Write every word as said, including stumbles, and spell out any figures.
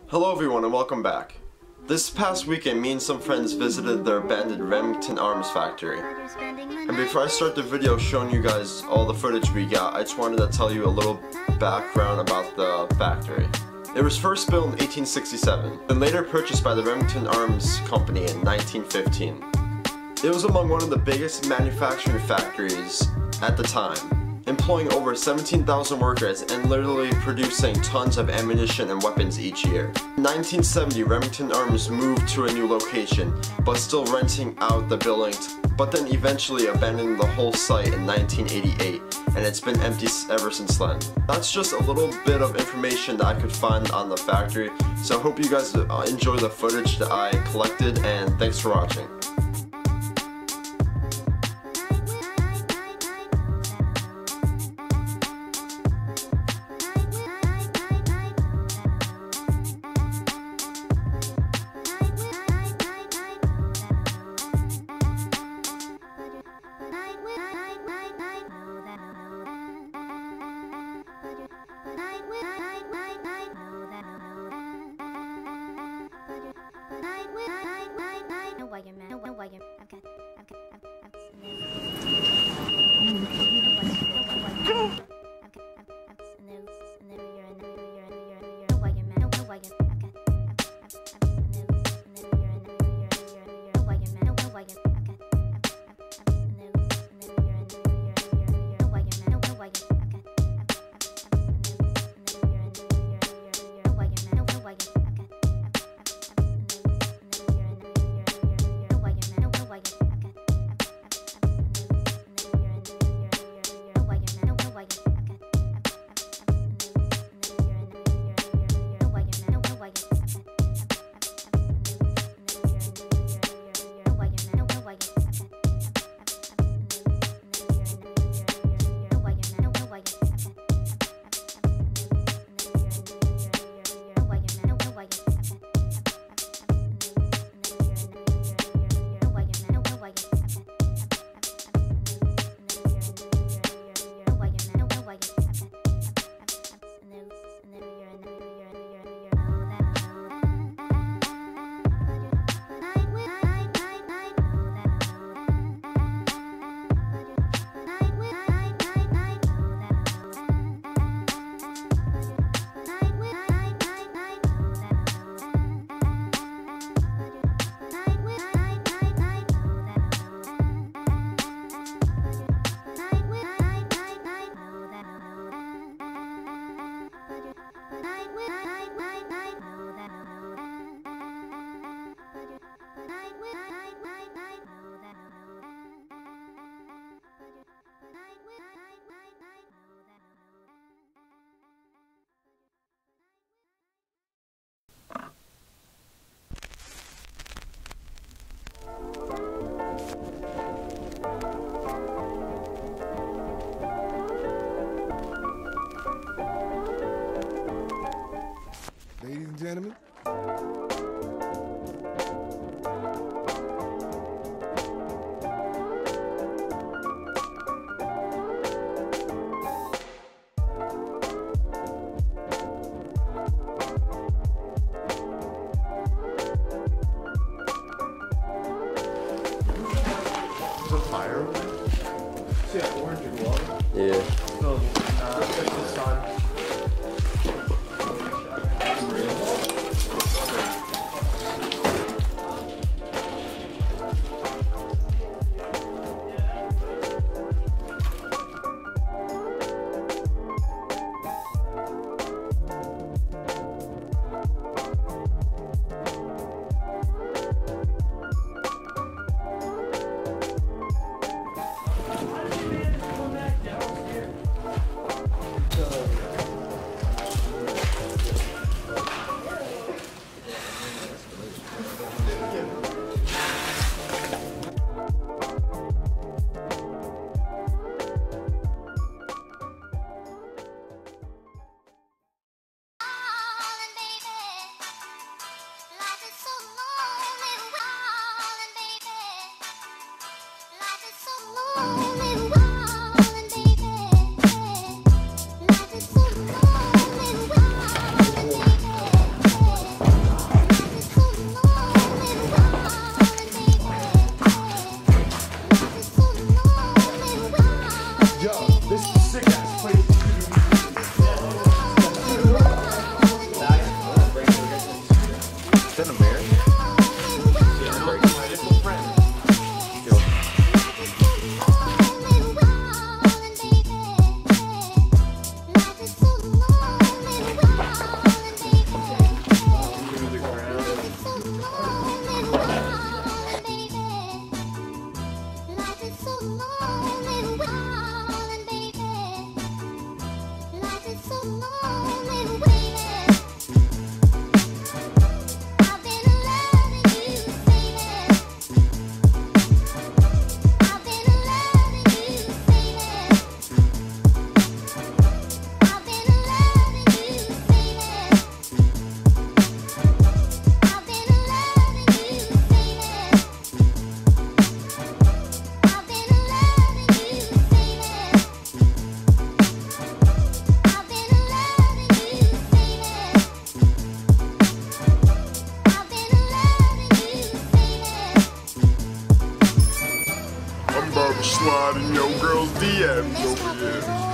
Hello everyone and welcome back. This past weekend me and some friends visited their abandoned Remington Arms factory. And before I start the video showing you guys all the footage we got, I just wanted to tell you a little background about the factory. It was first built in eighteen sixty-seven, and later purchased by the Remington Arms Company in nineteen fifteen. It was among one of the biggest manufacturing factories at the time, employing over seventeen thousand workers and literally producing tons of ammunition and weapons each year. In nineteen seventy, Remington Arms moved to a new location, but still renting out the building, but then eventually abandoning the whole site in nineteen eighty-eight, and it's been empty ever since then. That's just a little bit of information that I could find on the factory, so I hope you guys enjoy the footage that I collected, and thanks for watching. Ladies and gentlemen. There's a fire over there? See that orange and water? Yeah. No, nah, it's just the sun. that a mirror? Yeah, no, it's my little friend. I'm about to slide in your girl's D Ms over here.